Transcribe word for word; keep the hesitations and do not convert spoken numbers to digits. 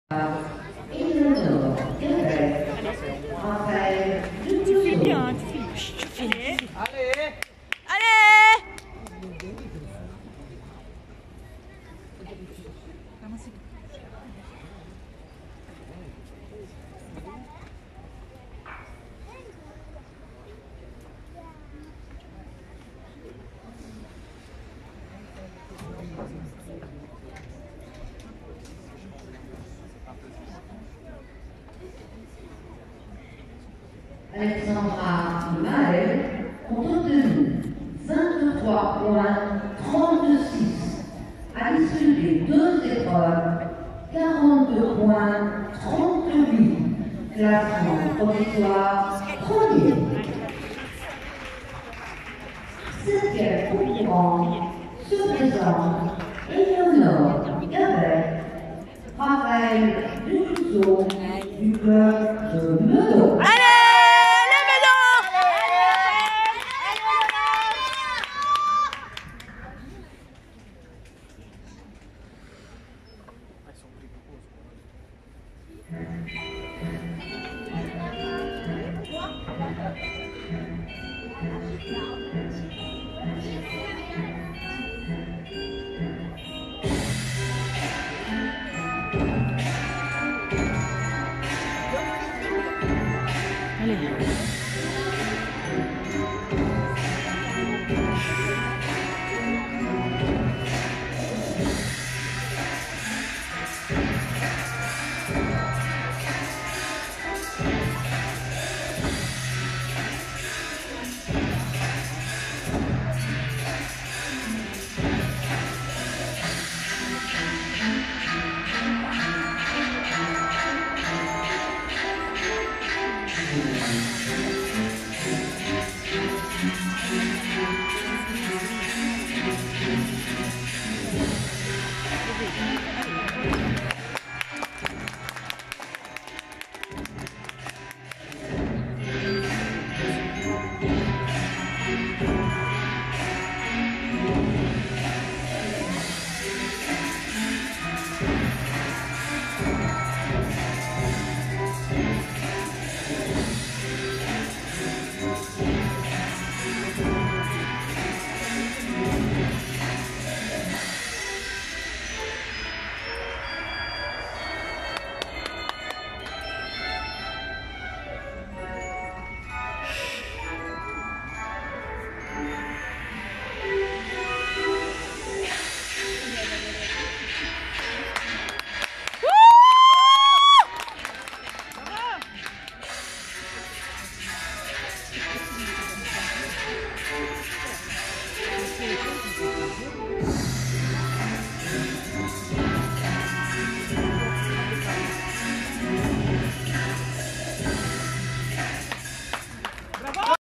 Eleonore, Gabriel, Raphaël, Tu filmes bien, tu filmes. Je filme. Allez! Allez! Alexandra et Maël ont obtenu vingt-trois points trente-six. À l'issue des deux épreuves, quarante-deux points trente-huit. Classement provisoire premier. Septième courant se présente Eleonore Gabriel, Raphaël Duclouseau du club de Meudon. Thank you.